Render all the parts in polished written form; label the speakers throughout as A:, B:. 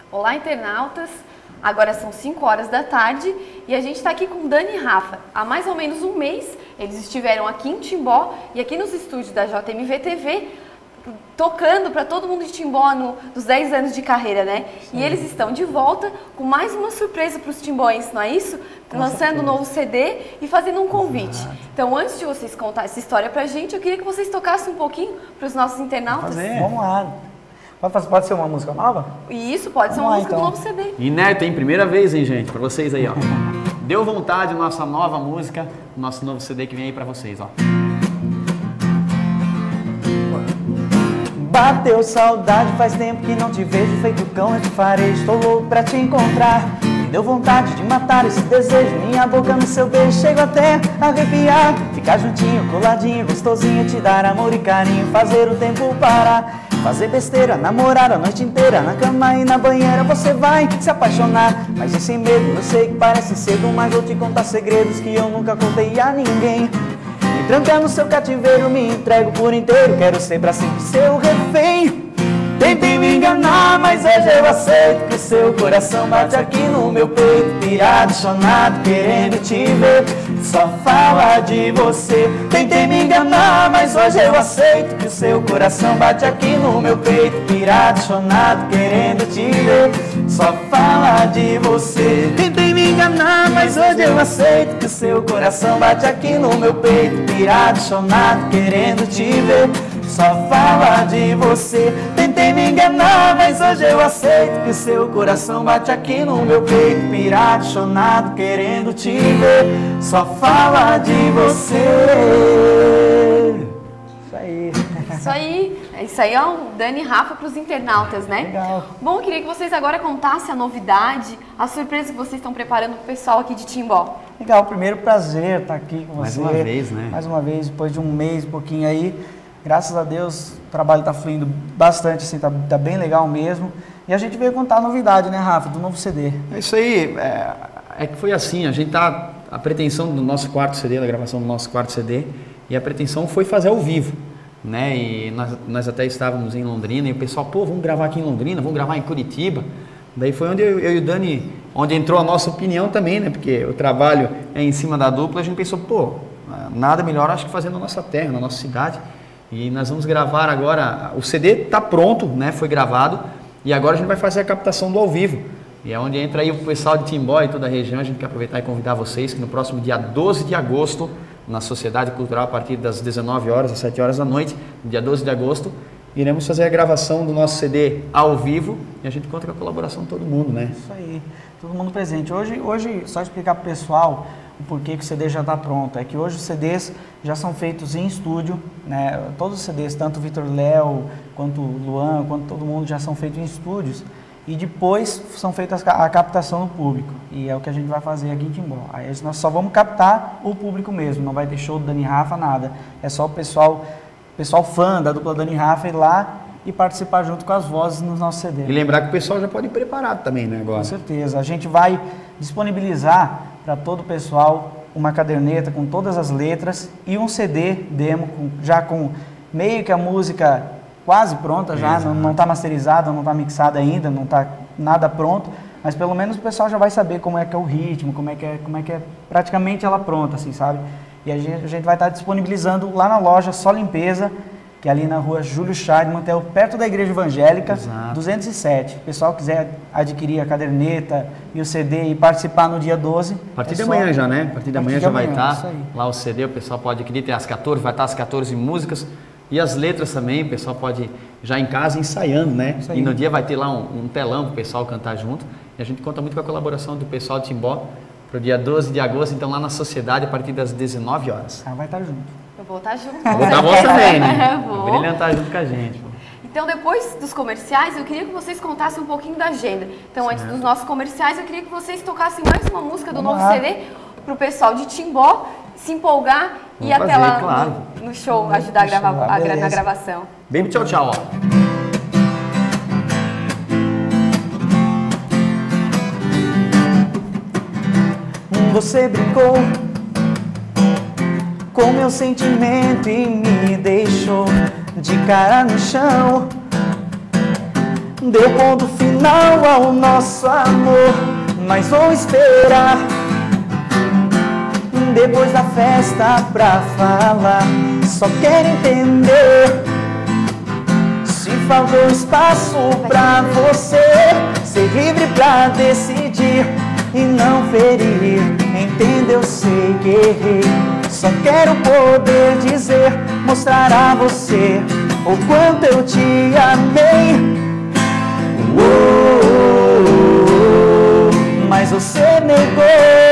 A: Olá, internautas! Agora são 5 horas da tarde e a gente está aqui com Dani e Rafa. Há mais ou menos um mês, eles estiveram aqui em Timbó e aqui nos estúdios da JMV TV, tocando para todo mundo de Timbó nos 10 anos de carreira, né? Sim. E eles estão de volta com mais uma surpresa para os timbóenses, não é isso? Lançando um novo CD e fazendo um convite. Exato. Então, antes de vocês contar essa história pra gente, eu queria que vocês tocassem um pouquinho para os nossos internautas.
B: Vamos lá. Pode ser uma música nova?
A: Isso, pode ser uma música do novo CD.
C: Inédito, hein? Primeira vez, hein, gente? Pra vocês aí, ó. Deu vontade, nossa nova música, nosso novo CD que vem aí pra vocês, ó.
B: Bateu saudade, faz tempo que não te vejo, feito cão eu te farei, estou louco pra te encontrar. Me deu vontade de matar esse desejo, minha boca no seu beijo, chego até a arrepiar. Ficar juntinho, coladinho, gostosinho, te dar amor e carinho, fazer o tempo parar. Fazer besteira, namorar a noite inteira, na cama e na banheira você vai se apaixonar. Mas e sem medo, eu sei que parece cedo, mas vou te contar segredos que eu nunca contei a ninguém. Me tranca no seu cativeiro, me entrego por inteiro, quero ser pra sempre seu refém. Tentei me enganar, mas hoje eu aceito que seu coração bate aqui no meu peito, pirado, chonado, querendo te ver, só fala de você. Tentei me enganar, mas hoje eu aceito que o seu coração bate aqui no meu peito, pirado, chonado, querendo te ver, só fala de você. Tentei me enganar, mas hoje eu aceito que o seu coração bate aqui no meu peito, pirado, chonado, querendo te ver, só fala de você. Tentei me enganar, mas hoje eu aceito que o seu coração bate aqui no meu peito, pirado, chonado, querendo te ver, só fala de você. Isso aí.
A: Isso aí. Isso aí é o Dani e Rafa para os internautas, né?
B: Legal.
A: Bom, eu queria que vocês agora contassem a novidade, a surpresa que vocês estão preparando para o pessoal aqui de Timbó.
B: Legal, primeiro prazer estar aqui com você.
C: Mais uma vez, né?
B: Mais uma vez, depois de um mês, um pouquinho aí. Graças a Deus, o trabalho está fluindo bastante, assim, tá bem legal mesmo. E a gente veio contar a novidade, né, Rafa, do novo CD.
C: É isso aí, é que foi assim, a pretensão do nosso quarto CD, da gravação do nosso quarto CD, e a pretensão foi fazer ao vivo, né, e nós até estávamos em Londrina, e o pessoal, pô, vamos gravar aqui em Londrina, vamos gravar em Curitiba. Daí foi onde eu e o Dani, onde entrou a nossa opinião também, né, porque o trabalho é em cima da dupla, a gente pensou, pô, nada melhor acho que fazer na nossa terra, na nossa cidade. E nós vamos gravar agora, o CD está pronto, né, foi gravado, e agora a gente vai fazer a captação do ao vivo. E é onde entra aí o pessoal de Timbó e toda a região. A gente quer aproveitar e convidar vocês que no próximo dia 12 de agosto, na Sociedade Cultural, a partir das 19 horas, às 7 horas da noite, dia 12 de agosto, iremos fazer a gravação do nosso CD ao vivo, e a gente conta com a colaboração de todo mundo, né?
B: Isso aí, todo mundo presente. Hoje só explicar para o pessoal o porquê que o CD já está pronto. É que hoje os CDs já são feitos em estúdio, né? Todos os CDs, tanto o Vitor Léo, quanto o Luan, quanto todo mundo, já são feitos em estúdios. E depois são feitas a captação do público. E é o que a gente vai fazer aqui em Timbó. Aí nós só vamos captar o público mesmo, não vai ter show do Dani e Rafa, nada. É só o pessoal fã da dupla Dani e Rafa ir lá e participar junto com as vozes nos nossos CDs.
C: E lembrar que o pessoal já pode ir preparado também, né, agora?
B: Com certeza. A gente vai disponibilizar para todo o pessoal uma caderneta com todas as letras e um CD demo já com meio que a música quase pronta, já não está masterizada, não está mixada ainda, não está nada pronto, mas pelo menos o pessoal já vai saber como é que é o ritmo, como é que é praticamente ela pronta, assim, sabe? E a gente vai estar disponibilizando lá na loja Só Limpeza, que é ali na rua Júlio Scheidemann, perto da Igreja Evangélica, Exato. 207. Se o pessoal quiser adquirir a caderneta e o CD e participar no dia 12...
C: A partir de amanhã já, né? A partir de amanhã já vai estar lá o CD, o pessoal pode adquirir, tem as 14, vai estar as 14 músicas, e as letras também, o pessoal pode já em casa ensaiando, né? E no dia vai ter lá um telão para o pessoal cantar junto, e a gente conta muito com a colaboração do pessoal de Timbó, para o dia 12 de agosto, então lá na Sociedade, a partir das 19 horas.
B: Vai estar junto.
A: Eu vou estar junto.
C: Vou estar você também, né? Vou brilhantar junto com a gente.
A: Então, depois dos comerciais, eu queria que vocês contassem um pouquinho da agenda. Então, antes dos nossos comerciais, eu queria que vocês tocassem mais uma música do novo CD para o pessoal de Timbó se empolgar e até lá no show ajudar a gravar, na gravação.
C: Bem, tchau, tchau, ó.
B: Você brincou com meu sentimento e me deixou de cara no chão. Deu ponto final ao nosso amor, mas vou esperar depois da festa pra falar. Só quero entender se faltou espaço pra você ser livre pra decidir e não ferir. Entenda, eu sei que errei. Só quero poder dizer, mostrar a você o quanto eu te amei. Mas você negou.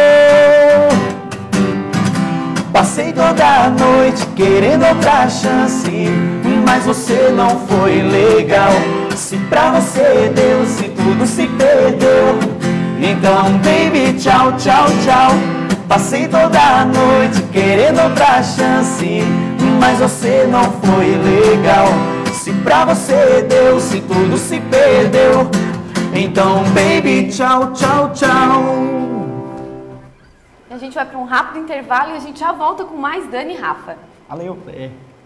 B: Passei toda a noite querendo outra chance, mas você não foi legal. Se pra você deu, se tudo se perdeu, então baby, tchau, tchau, tchau. Passei toda a noite querendo outra chance, mas você não foi legal. Se pra você deu, se tudo se perdeu, então baby, tchau, tchau, tchau.
A: A gente vai para um rápido intervalo e a gente já volta com mais Dani e Rafa.
C: Valeu.